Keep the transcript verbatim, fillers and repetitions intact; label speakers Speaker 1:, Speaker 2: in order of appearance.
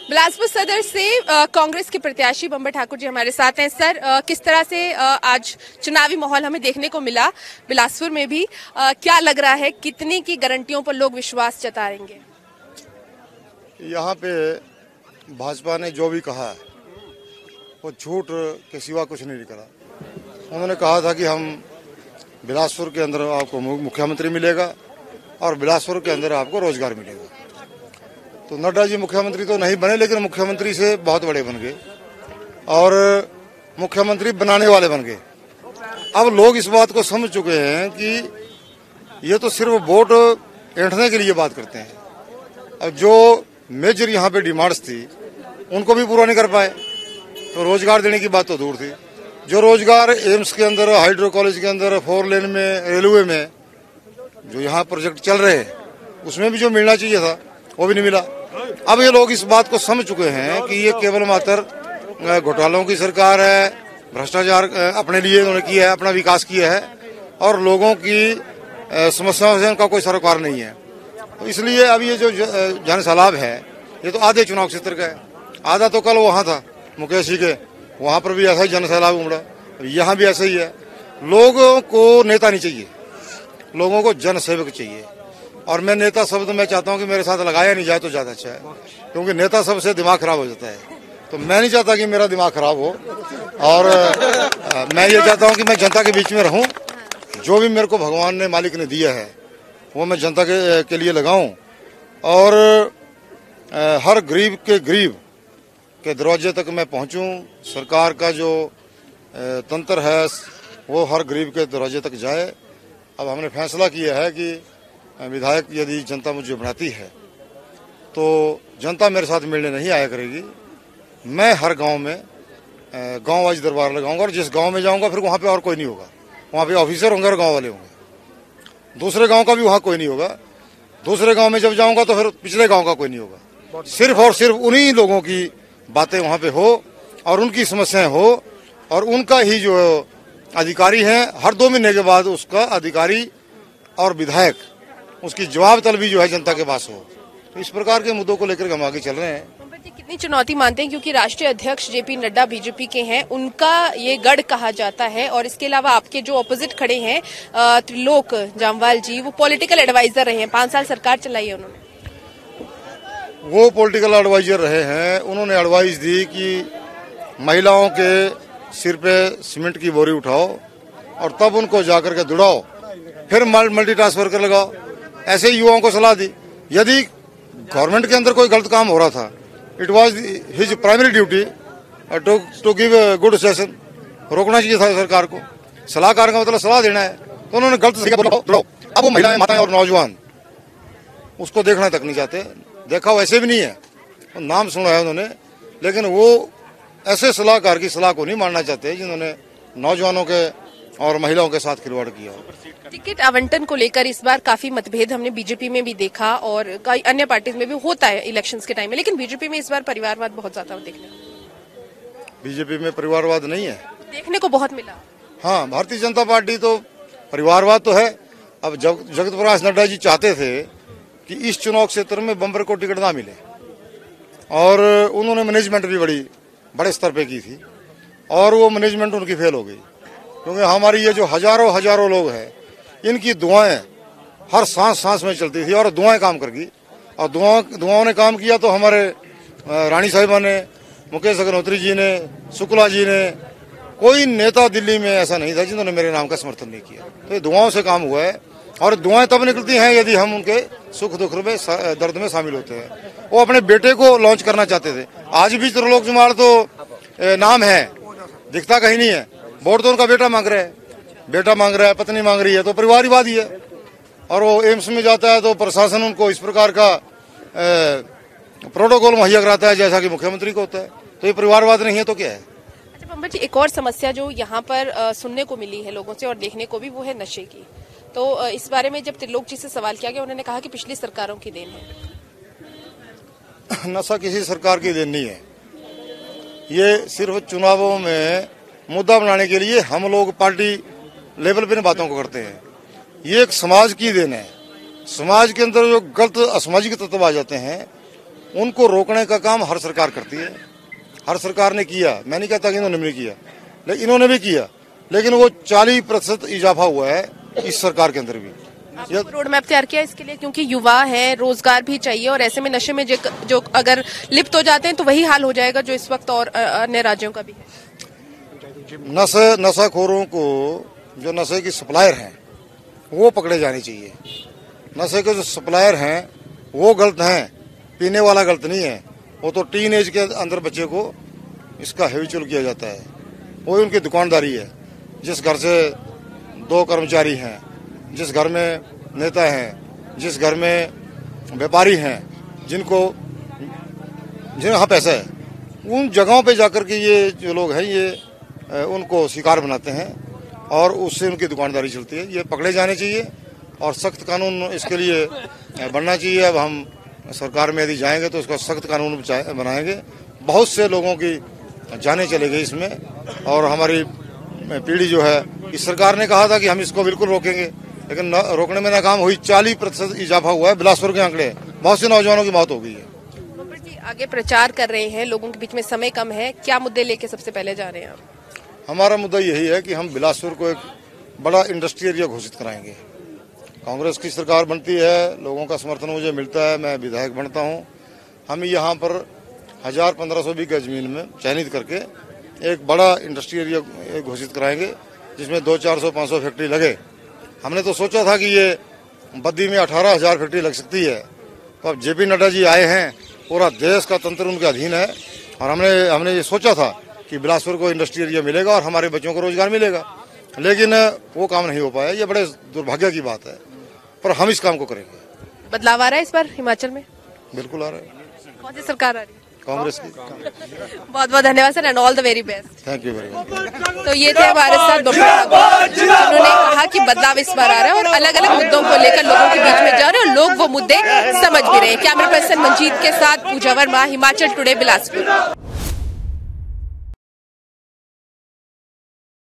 Speaker 1: बिलासपुर सदर से कांग्रेस के प्रत्याशी बंबर ठाकुर जी हमारे साथ हैं। सर, आ, किस तरह से आ, आज चुनावी माहौल हमें देखने को मिला बिलासपुर में भी, आ, क्या लग रहा है, कितनी की गारंटियों पर लोग विश्वास जताएंगे?
Speaker 2: यहाँ पे भाजपा ने जो भी कहा वो झूठ के सिवा कुछ नहीं निकला। उन्होंने कहा था कि हम बिलासपुर के अंदर आपको मुख्यमंत्री मिलेगा और बिलासपुर के अंदर आपको रोजगार मिलेगा। तो नड्डा जी मुख्यमंत्री तो नहीं बने, लेकिन मुख्यमंत्री से बहुत बड़े बन गए और मुख्यमंत्री बनाने वाले बन गए। अब लोग इस बात को समझ चुके हैं कि ये तो सिर्फ वोट ऐंठने के लिए बात करते हैं। अब जो मेजर यहाँ पे डिमांड्स थी उनको भी पूरा नहीं कर पाए, तो रोजगार देने की बात तो दूर थी। जो रोजगार एम्स के अंदर, हाइड्रो कॉलेज के अंदर, फोर लेन में, रेलवे में जो यहाँ प्रोजेक्ट चल रहे हैं उसमें भी जो मिलना चाहिए था वो भी नहीं मिला। अब ये लोग इस बात को समझ चुके हैं कि ये केवल मात्र घोटालों की सरकार है, भ्रष्टाचार अपने लिए उन्होंने किया है, अपना विकास किया है और लोगों की समस्याओं से उनका कोई सरोकार नहीं है। तो इसलिए अब ये जो जन सैलाब है ये तो आधे चुनाव क्षेत्र का है, आधा तो कल वहाँ था मुकेश जी के, वहाँ पर भी ऐसा ही जन सैलाब उमड़ा, यहाँ भी ऐसा ही है। लोगों को नेता नहीं चाहिए, लोगों को जन सेवक चाहिए। और मैं नेता शब्द मैं चाहता हूँ कि मेरे साथ लगाया नहीं जाए तो ज्यादा अच्छा है, क्योंकि नेता शब्द से दिमाग खराब हो जाता है। तो मैं नहीं चाहता कि मेरा दिमाग खराब हो और आ, मैं ये चाहता हूँ कि मैं जनता के बीच में रहूँ। जो भी मेरे को भगवान ने, मालिक ने दिया है वो मैं जनता के, के लिए लगाऊं और आ, हर गरीब के गरीब के दरवाजे तक मैं पहुंचूं। सरकार का जो तंत्र है वो हर गरीब के दरवाजे तक जाए। अब हमने फैसला किया है कि विधायक यदि जनता मुझे बनाती है तो जनता मेरे साथ मिलने नहीं आया करेगी। मैं हर गांव में गांव वाइज दरबार लगाऊंगा और जिस गांव में जाऊंगा फिर वहां पे और कोई नहीं होगा, वहां पे ऑफिसर होंगे और गांव वाले होंगे। दूसरे गांव का भी वहां कोई नहीं होगा। दूसरे गांव में जब जाऊंगा तो फिर पिछले गांव का कोई नहीं होगा। सिर्फ और सिर्फ उन्हीं लोगों की बातें वहां पे हो और उनकी समस्याएं हो और उनका ही जो अधिकारी है हर दो महीने के बाद उसका अधिकारी और विधायक उसकी जवाब तलबी जो है जनता के पास हो। तो इस प्रकार के मुद्दों को लेकर हम आगे चल रहे हैं।
Speaker 1: कितनी चुनौती मानते हैं, क्योंकि राष्ट्रीय अध्यक्ष जेपी नड्डा बीजेपी के हैं, उनका ये गढ़ कहा जाता है, और इसके अलावा आपके जो ऑपोजिट खड़े हैं त्रिलोक जामवाल जी, वो पॉलिटिकल एडवाइजर रहे हैं, पांच साल सरकार चलाई है उन्होंने।
Speaker 2: वो पॉलिटिकल एडवाइजर रहे हैं, उन्होंने एडवाइस दी कि महिलाओं के सिर पे सीमेंट की बोरी उठाओ और तब उनको जाकर के दुड़ाओ, फिर मल्टी टास्क वर्कर लगाओ। ऐसे युवाओं को सलाह दी। यदि गवर्नमेंट के अंदर कोई गलत काम हो रहा था, it was his primary duty to to give good suggestion, रोकना चाहिए था सरकार को। सलाहकार का मतलब सलाह देना है, तो उन्होंने गलत दुड़ाओ। अब वो महिलाएं, माताएं और नौजवान उसको देखना तक नहीं चाहते। देखा वैसे भी नहीं है, नाम सुना है उन्होंने, लेकिन वो ऐसे सलाहकार की सलाह को नहीं मानना चाहते जिन्होंने नौजवानों के और महिलाओं के साथ खिलवाड़ किया।
Speaker 1: टिकट आवंटन को लेकर इस बार काफी मतभेद हमने बीजेपी में भी देखा और कई अन्य पार्टीज में भी होता है इलेक्शंस के टाइम में, लेकिन बीजेपी में इस बार परिवारवाद बहुत ज्यादा देखने को।
Speaker 2: बीजेपी में परिवारवाद नहीं है,
Speaker 1: देखने को बहुत मिला।
Speaker 2: हाँ, भारतीय जनता पार्टी तो परिवारवाद तो है। अब जग, जगत प्रकाश नड्डा जी चाहते थे कि इस चुनाव क्षेत्र में बंबर को टिकट ना मिले और उन्होंने मैनेजमेंट भी बड़ी बड़े स्तर पे की थी और वो मैनेजमेंट उनकी फेल हो गई, क्योंकि हमारी ये जो हजारों हजारों लोग हैं इनकी दुआएं हर सांस सांस में चलती थी और दुआएं काम कर गई। और दुआ दुआओं ने काम किया तो हमारे रानी साहिबा ने, मुकेश अग्निहोत्री जी ने, शुक्ला जी ने, कोई नेता दिल्ली में ऐसा नहीं था जिन्होंने मेरे नाम का समर्थन नहीं किया। तो ये दुआओं से काम हुआ है और दुआएं तब निकलती हैं यदि हम उनके सुख दुख में, दर्द में शामिल होते हैं। वो अपने बेटे को लॉन्च करना चाहते थे। आज भी त्रिलोक जमाल तो नाम है, दिखता कहीं नहीं है। वोट तो उनका बेटा मांग रहा है, बेटा मांग रहा है, पत्नी मांग रही है, तो परिवारवादी है। और वो एम्स में जाता है तो प्रशासन उनको इस प्रकार का प्रोटोकॉल मुहैया कराता है जैसा कि मुख्यमंत्री को होता है। तो ये परिवारवाद नहीं है तो क्या है?
Speaker 1: अच्छा बंबर जी, एक और समस्या जो यहाँ पर आ, सुनने को मिली है लोगों से और देखने को भी, वो है नशे की। तो आ, इस बारे में जब त्रिलोक जी से सवाल किया गया, उन्होंने कहा कि पिछली सरकारों की देन है।
Speaker 2: नशा किसी सरकार की देन नहीं है, ये सिर्फ चुनावों में मुद्दा बनाने के लिए हम लोग पार्टी लेवल पे इन बातों को करते हैं। ये एक समाज की देन है। समाज के अंदर जो गलत असामाजिक तत्व आ जाते हैं उनको रोकने का काम हर सरकार करती है। हर सरकार ने किया, मैं नहीं कहता कि इन्होंने नहीं किया, लेकिन इन्होंने भी किया, लेकिन वो चालीस प्रतिशत इजाफा हुआ है इस सरकार के अंदर भी।
Speaker 1: रोड मैप तैयार किया इसके लिए, क्योंकि युवा है, रोजगार भी चाहिए, और ऐसे में नशे में जो, जो अगर लिप्त हो जाते हैं तो वही हाल हो जाएगा जो इस वक्त और अन्य राज्यों का भी है।
Speaker 2: नशे नशाखोरों को, जो नशे की सप्लायर हैं वो पकड़े जाने चाहिए। नशे के जो सप्लायर हैं वो गलत हैं, पीने वाला गलत नहीं है। वो तो टीन एज के अंदर बच्चे को इसका हेविचुअल किया जाता है, वो उनकी दुकानदारी है। जिस घर से दो कर्मचारी हैं, जिस घर में नेता हैं, जिस घर में व्यापारी हैं, जिनको जिन यहाँ पैसा है, उन जगहों पे जाकर के ये जो लोग हैं ये उनको शिकार बनाते हैं और उससे उनकी दुकानदारी चलती है। ये पकड़े जाने चाहिए और सख्त कानून इसके लिए बनना चाहिए। अब हम सरकार में यदि जाएंगे तो उसका सख्त कानून बनाएंगे। बहुत से लोगों की जानें चले गई इसमें, और हमारी पीढ़ी जो है, इस सरकार ने कहा था कि हम इसको बिल्कुल रोकेंगे, लेकिन रोकने में नाकाम हुई। चालीस प्रतिशत इजाफा हुआ है, बिलासपुर के आंकड़े, बहुत से नौजवानों की मौत हो गई है।
Speaker 1: आगे प्रचार कर रहे हैं, लोगों के बीच में समय कम है, क्या मुद्दे लेके सबसे पहले जा रहे हैं आप?
Speaker 2: हमारा मुद्दा यही है कि हम बिलासपुर को एक बड़ा इंडस्ट्री एरिया घोषित कराएंगे। कांग्रेस की सरकार बनती है, लोगों का समर्थन मुझे मिलता है, मैं विधायक बनता हूँ। हम यहाँ पर हजार पंद्रह सौ बीघा जमीन में चयनित करके एक बड़ा इंडस्ट्री एरिया घोषित कराएंगे, जिसमें दो चार सौ पाँच सौ फैक्ट्री लगे। हमने तो सोचा था कि ये बद्दी में अठारह हजार फैक्ट्री लग सकती है, तो अब जेपी नड्डा जी आए हैं, पूरा देश का तंत्र उनके अधीन है, और हमने हमने ये सोचा था कि बिलासपुर को इंडस्ट्री एरिया मिलेगा और हमारे बच्चों को रोजगार मिलेगा, लेकिन वो काम नहीं हो पाया। ये बड़े दुर्भाग्य की बात है, पर हम इस काम को करेंगे।
Speaker 1: बदलाव आ रहा है इस बार हिमाचल में?
Speaker 2: बिल्कुल आ रहा है।
Speaker 1: कौन सी सरकार आ रही है?
Speaker 2: कांग्रेस की।
Speaker 1: बहुत बहुत धन्यवाद sir, and all the very best.
Speaker 2: Thank you very much.
Speaker 1: तो ये थे हमारे साथ डॉक्टर, जिन्होंने कहा कि बदलाव इस बार आ रहा है और अलग अलग मुद्दों को लेकर लोगों के बीच में जा रहे हैं और लोग वो मुद्दे समझ भी रहे हैं। कैमरा पर्सन मंजीत के साथ पूजा वर्मा, हिमाचल टुडे, बिलासपुर।